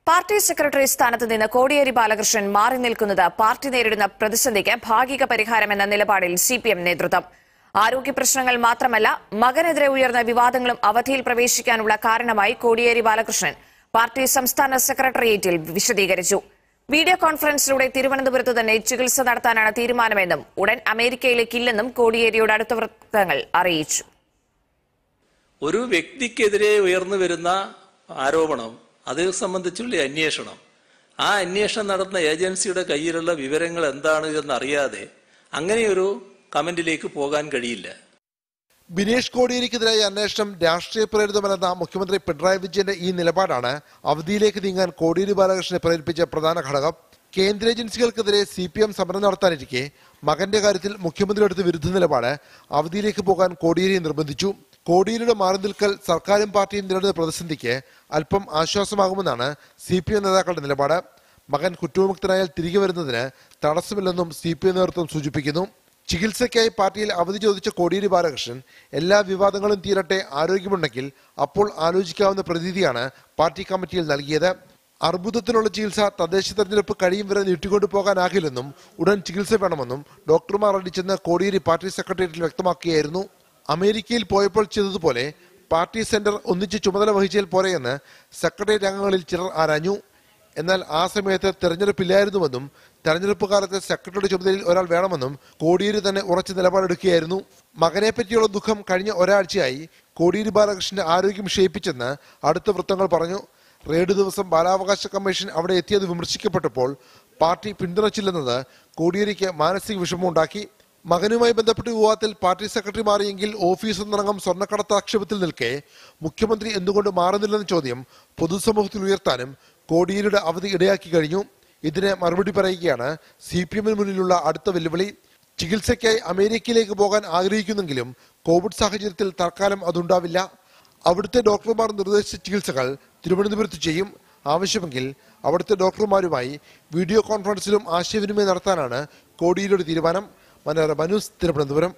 Party secretary സ്ഥാനത്ത് നിന്ന് കോടിയേരി ബാലകൃഷ്ണൻ മാറി നിൽക്കുന്നത് പാർട്ടി നേരിടുന്ന പ്രതിസന്ധിക്ക് ഭാഗിക പരിഹാരമെന്ന നിലപാടിൽ സിപിഎം നേതൃത്വം. ആരോഗ്യ പ്രശ്നങ്ങൾ മാത്രമല്ല, മകനെതിരെ ഉയർന്ന വിവാദങ്ങളും അവധിയിൽ പ്രവേശിക്കാനുള്ള കാരണമായി കോടിയേരി ബാലകൃഷ്ണൻ പാർട്ടി സംസ്ഥാന സെക്രട്ടേറിയറ്റിൽ വിശദീകരിച്ചു. വീഡിയോ കോൺഫറൻസിലൂടെ തിരുവനന്തപുരത്ത് തന്നെ ചികിത്സ നടത്താനാണ് തീരുമാനമെന്നും ഉടൻ അമേരിക്കയിലേക്കില്ലെന്നും കോടിയേരിയുടെ അടുത്ത വൃത്തങ്ങൾ അറിയിച്ചു. ഒരു വ്യക്തിക്കെതിരെ ഉയർന്നു വരുന്ന ആരോപണം, അത് സംബന്ധിച്ചുള്ള അന്വേഷണം, ആ അന്വേഷണം നടത്തുന്ന ഏജൻസിയുടെ കയ്യിലുള്ള വിവരങ്ങൾ എന്താണ് എന്നറിയാതെ അങ്ങനെയൊരു കമന്റിലേക്ക് പോകാൻ കഴിയില്ല. ബിനേഷ് കോടിയേരിക്കെതിരായ അന്വേഷണം രാഷ്ട്രീയ പ്രേരിതമല്ലെന്ന മുഖ്യമന്ത്രി പിണറായി വിജയന്റെ ഈ നിലപാടാണ് അവധിയിലേക്ക് നീങ്ങാൻ കോടിയേരി ബാലകൃഷ്ണനെ പ്രേരിപ്പിച്ച പ്രധാന ഘടകം. കേന്ദ്ര ഏജൻസികൾക്കെതിരെ സിപിഎം സമരം നടത്താനിരിക്കെ മകന്റെ കാര്യത്തിൽ മുഖ്യമന്ത്രി എടുത്ത വിരുദ്ധ നിലപാട് അവധിയിലേക്ക് പോകാൻ കോടിയേരിയെ നിർബന്ധിച്ചു. കോടിയേരിയുടെ മാറി നിൽക്കൽ സർക്കാരും പാർട്ടിയും നേരിടുന്ന പ്രതിസന്ധിക്ക് അല്പം ആശ്വാസമാകുമെന്നാണ് സിപിഎം നേതാക്കളുടെ നിലപാട്. മകൻ കുറ്റവിമുക്തനായാൽ തിരികെ വരുന്നതിന് തടസ്സമില്ലെന്നും സിപിഎം നേതൃത്വം സൂചിപ്പിക്കുന്നു. ചികിത്സയ്ക്കായി പാർട്ടിയിൽ അവധി ചോദിച്ച കോടിയേരി ബാലകൃഷ്ണൻ എല്ലാ വിവാദങ്ങളും തീരട്ടെ, ആരോഗ്യമുണ്ടെങ്കിൽ അപ്പോൾ ആലോചിക്കാവുന്ന പ്രതീതിയാണ് പാർട്ടി കമ്മിറ്റിയിൽ നൽകിയത്. അർബുദത്തിനുള്ള ചികിത്സ തദ്ദേശ തെരഞ്ഞെടുപ്പ് കഴിയും വരെ നീട്ടിക്കൊണ്ടു പോകാനാകില്ലെന്നും ഉടൻ ചികിത്സ വേണമെന്നും ഡോക്ടർമാർ അറിയിച്ചെന്ന് കോടിയേരി പാർട്ടി സെക്രട്ടേറിയറ്റിൽ വ്യക്തമാക്കുകയായിരുന്നു. അമേരിക്കയിൽ പോയപ്പോൾ ചെയ്തതുപോലെ പാർട്ടി സെന്റർ ഒന്നിച്ച് ചുമതല വഹിച്ചാൽ പോരെയെന്ന് സെക്രട്ടേറിയറ്റ് അംഗങ്ങളിൽ ചിലർ ആരാഞ്ഞു. എന്നാൽ ആ സമയത്ത് തെരഞ്ഞെടുപ്പില്ലായിരുന്നുവെന്നും തെരഞ്ഞെടുപ്പ് കാലത്ത് സെക്രട്ടറിയുടെ ചുമതലയിൽ ഒരാൾ വേണമെന്നും കോടിയേരി തന്നെ ഉറച്ച നിലപാടെടുക്കുകയായിരുന്നു. മകനെ പറ്റിയുള്ള ദുഃഖം കഴിഞ്ഞ ഒരാഴ്ചയായി കോടിയേരി ബാലകൃഷ്ണന്റെ ആരോഗ്യം ക്ഷയിപ്പിച്ചെന്ന് അടുത്ത വൃത്തങ്ങൾ പറഞ്ഞു. റെയ്ഡ് ദിവസം ബാലാവകാശ കമ്മീഷൻ അവിടെ എത്തിയത് വിമർശിക്കപ്പെട്ടപ്പോൾ പാർട്ടി പിന്തുണച്ചില്ലെന്നത് കോടിയേരിക്ക് മാനസിക വിഷമമുണ്ടാക്കി. മകനുമായി ബന്ധപ്പെട്ട വിവാദത്തിൽ പാർട്ടി സെക്രട്ടറി മാറിയെങ്കിൽ ഓഫീസ് ഒന്നടങ്കം സ്വർണ്ണക്കടത്ത് ആക്ഷേപത്തിൽ നിൽക്കെ മുഖ്യമന്ത്രി എന്തുകൊണ്ട് മാറുന്നില്ലെന്ന ചോദ്യം പൊതുസമൂഹത്തിൽ ഉയർത്താനും കോടിയേരിയുടെ അവധി ഇടയാക്കി കഴിഞ്ഞു. ഇതിന് മറുപടി പറയുകയാണ് സിപിഎമ്മിന് മുന്നിലുള്ള അടുത്ത വെല്ലുവിളി. ചികിത്സയ്ക്കായി അമേരിക്കയിലേക്ക് പോകാൻ ആഗ്രഹിക്കുന്നെങ്കിലും കോവിഡ് സാഹചര്യത്തിൽ തൽക്കാലം അതുണ്ടാവില്ല. അവിടുത്തെ ഡോക്ടർമാർ നിർദ്ദേശിച്ച ചികിത്സകൾ തിരുവനന്തപുരത്ത് ചെയ്യും. ആവശ്യമെങ്കിൽ അവിടുത്തെ ഡോക്ടർമാരുമായി വീഡിയോ കോൺഫറൻസിലും ആശയവിനിമയം നടത്താനാണ് കോടിയേരിയുടെ തീരുമാനം. മനോരമ ന്യൂസ്, തിരുവനന്തപുരം.